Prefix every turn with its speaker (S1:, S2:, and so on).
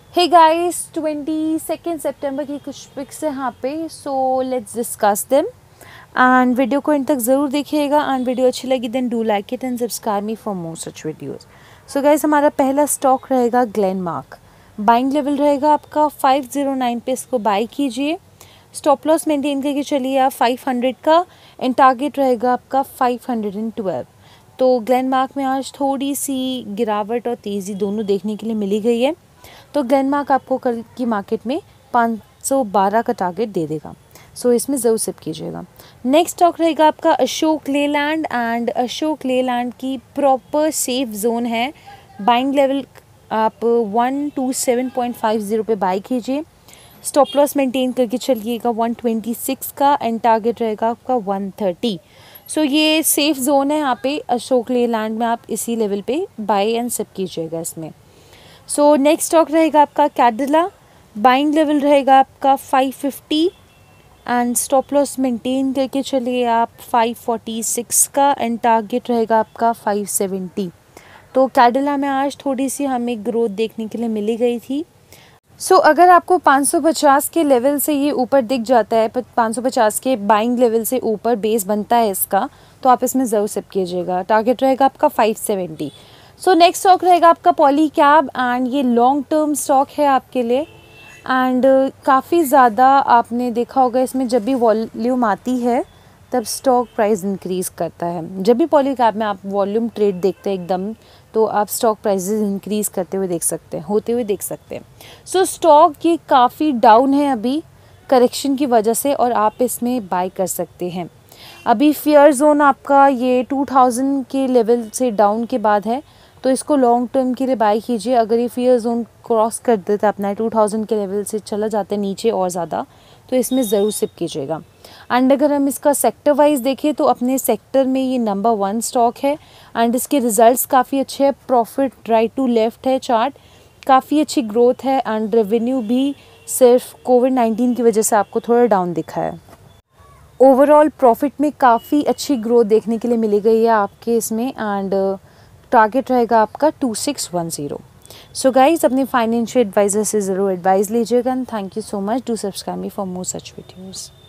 S1: Hey guys 22 सितंबर की कुछ pics है यहाँ पे, so let's discuss them and video को इन तक ज़रूर देखिएगा एंड वीडियो अच्छी लगी then do like it and subscribe me for more such videos. So guys हमारा पहला स्टॉक रहेगा ग्लेनमार्क। बाइंग लेवल रहेगा आपका 509 पे, इसको बाई कीजिए। स्टॉप लॉस मेंटेन करके चलिए आप 500 का एंड टारगेट रहेगा आपका 512। तो ग्लेनमार्क में आज थोड़ी सी गिरावट और तेज़ी दोनों देखने के लिए मिली गई है, तो ग्लेनमार्क आपको कल की मार्केट में 512 का टारगेट दे देगा। सो इसमें ज़रूर सिप कीजिएगा। नेक्स्ट स्टॉक रहेगा आपका अशोक लेलैंड एंड अशोक लेलैंड की प्रॉपर सेफ जोन है। बाइंग लेवल आप 127.50 पे बाई कीजिए। स्टॉप लॉस मेंटेन करके चलिएगा 126 का एंड टारगेट रहेगा आपका 130। सो ये सेफ जोन है यहाँ पे अशोक लेलैंड में, आप इसी लेवल पे बाई एंड सिप कीजिएगा इसमें। सो नेक्स्ट स्टॉक रहेगा आपका कैडिला। बाइंग लेवल रहेगा आपका 550 एंड स्टॉप लॉस मेंटेन करके चलिए आप 546 का एंड टारगेट रहेगा आपका 570। तो कैडिला में आज थोड़ी सी हमें ग्रोथ देखने के लिए मिली गई थी। सो अगर आपको 550 के लेवल से ये ऊपर दिख जाता है, पर 550 के बाइंग लेवल से ऊपर बेस बनता है इसका, तो आप इसमें ज़रूर सिप कीजिएगा। टारगेट रहेगा आपका 570। सो नेक्स्ट स्टॉक रहेगा आपका पॉली कैब एंड ये लॉन्ग टर्म स्टॉक है आपके लिए एंड काफ़ी ज़्यादा आपने देखा होगा इसमें जब भी वॉल्यूम आती है तब स्टॉक प्राइस इंक्रीज़ करता है। जब भी पॉली कैब में आप वॉल्यूम ट्रेड देखते हैं एकदम, तो आप स्टॉक प्राइसेस इंक्रीज़ करते हुए देख सकते हैं, होते हुए देख सकते हैं। सो स्टॉक ये काफ़ी डाउन है अभी करेक्शन की वजह से और आप इसमें बाय कर सकते हैं। अभी फेयर जोन आपका ये 2000 के लेवल से डाउन के बाद है, तो इसको लॉन्ग टर्म के लिए बाय कीजिए। अगर ये फेयर जोन क्रॉस कर देता है अपना 2000 के लेवल से चला जाता है नीचे और ज़्यादा, तो इसमें ज़रूर सिप कीजिएगा। एंड अगर हम इसका सेक्टर वाइज देखें तो अपने सेक्टर में ये नंबर 1 स्टॉक है एंड इसके रिजल्ट्स काफ़ी अच्छे हैं। प्रॉफिट राइट टू लेफ्ट है चार्ट, काफ़ी अच्छी ग्रोथ है एंड रेवेन्यू भी सिर्फ कोविड-19 की वजह से आपको थोड़ा डाउन दिखा है। ओवरऑल प्रॉफिट में काफ़ी अच्छी ग्रोथ देखने के लिए मिली गई है आपके इसमें एंड टारगेट रहेगा आपका 2610। सो गाइज अपने फाइनेंशियल एडवाइज़र से ज़रूर एडवाइस लीजिएगा and thank you so much. Do subscribe me for more such videos.